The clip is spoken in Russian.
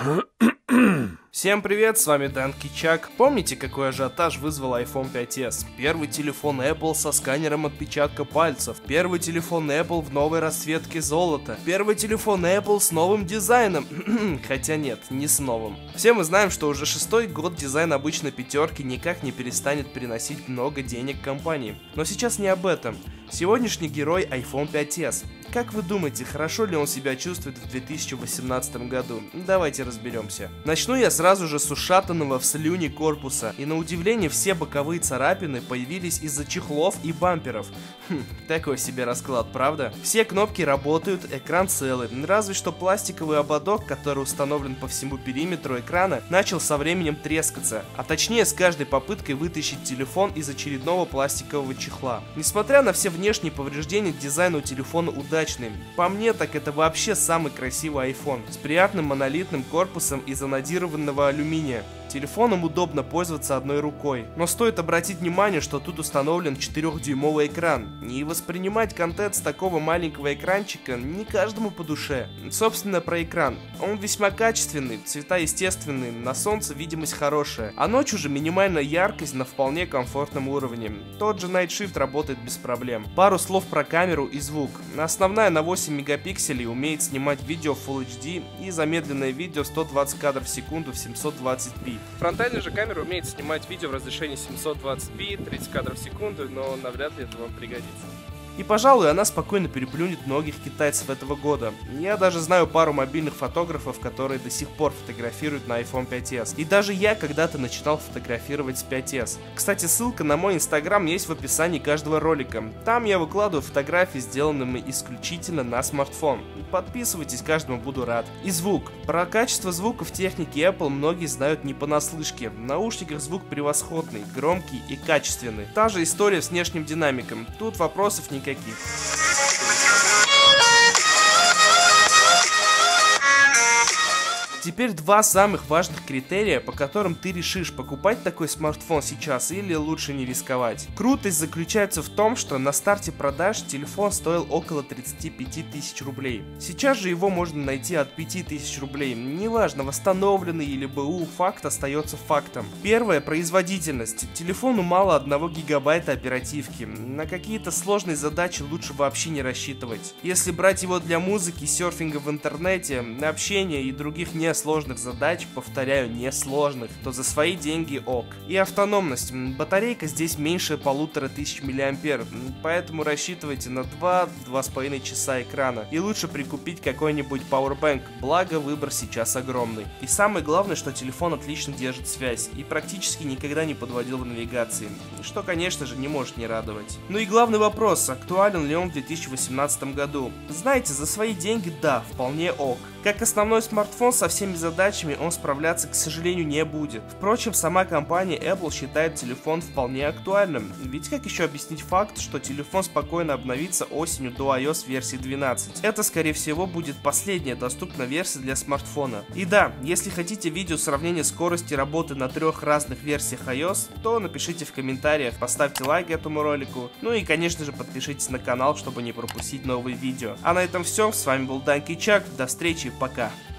Всем привет, с вами Данки Чак. Помните, какой ажиотаж вызвал iPhone 5s? Первый телефон Apple со сканером отпечатка пальцев. Первый телефон Apple в новой расцветке золота. Первый телефон Apple с новым дизайном. Хотя нет, не с новым. Все мы знаем, что уже 6-й год дизайн обычной пятерки никак не перестанет приносить много денег компании. Но сейчас не об этом. Сегодняшний герой iPhone 5s. Как вы думаете, хорошо ли он себя чувствует в 2018 году? Давайте разберемся. Начну я сразу же с ушатанного в слюне корпуса. И на удивление все боковые царапины появились из-за чехлов и бамперов. Такой себе расклад, правда? Все кнопки работают, экран целый. Разве что пластиковый ободок, который установлен по всему периметру экрана, начал со временем трескаться. А точнее с каждой попыткой вытащить телефон из очередного пластикового чехла. Несмотря на все внешние повреждения, дизайн у телефона удачный. По мне, так это вообще самый красивый iPhone, с приятным монолитным корпусом из анодированного алюминия. Телефоном удобно пользоваться одной рукой, но стоит обратить внимание, что тут установлен 4-дюймовый экран, и воспринимать контент с такого маленького экранчика не каждому по душе. Собственно, про экран. Он весьма качественный, цвета естественные, на солнце видимость хорошая, а ночью же минимальная яркость на вполне комфортном уровне. Тот же Night Shift работает без проблем. Пару слов про камеру и звук. Основная на 8 мегапикселей, умеет снимать видео в Full HD и замедленное видео 120 кадров в секунду в 720p. Фронтальная же камера умеет снимать видео в разрешении 720p, 30 кадров в секунду, но навряд ли это вам пригодится. И, пожалуй, она спокойно переплюнет многих китайцев этого года. Я даже знаю пару мобильных фотографов, которые до сих пор фотографируют на iPhone 5s. И даже я когда-то начинал фотографировать с 5s. Кстати, ссылка на мой инстаграм есть в описании каждого ролика. Там я выкладываю фотографии, сделанные исключительно на смартфон. Подписывайтесь, каждому буду рад. И звук. Про качество звука в технике Apple многие знают не понаслышке. В наушниках звук превосходный, громкий и качественный. Та же история с внешним динамиком. Тут вопросов никаких. Теперь два самых важных критерия, по которым ты решишь, покупать такой смартфон сейчас или лучше не рисковать. Крутость заключается в том, что на старте продаж телефон стоил около 35 тысяч рублей. Сейчас же его можно найти от 5000 рублей. Неважно, восстановленный или БУ, факт остается фактом. Первое, производительность. Телефону мало 1 гигабайта оперативки. На какие-то сложные задачи лучше вообще не рассчитывать. Если брать его для музыки, серфинга в интернете, общения и других сложных задач, повторяю, не сложных, то за свои деньги ок. И автономность. Батарейка здесь меньше 1500 мАh, поэтому рассчитывайте на 2-2,5 часа экрана. И лучше прикупить какой-нибудь Powerbank, благо выбор сейчас огромный. И самое главное, что телефон отлично держит связь и практически никогда не подводил в навигации, что, конечно же, не может не радовать. Ну и главный вопрос, актуален ли он в 2018 году? Знаете, за свои деньги да, вполне ок. Как основной смартфон со всеми задачами он справляться, к сожалению, не будет. Впрочем, сама компания Apple считает телефон вполне актуальным. Ведь как еще объяснить факт, что телефон спокойно обновится осенью до iOS версии 12? Это, скорее всего, будет последняя доступная версия для смартфона. И да, если хотите видео сравнения скорости работы на 3 разных версиях iOS, то напишите в комментариях, поставьте лайк этому ролику, ну и, конечно же, подпишитесь на канал, чтобы не пропустить новые видео. А на этом все, с вами был Данки Чак, до встречи, пока!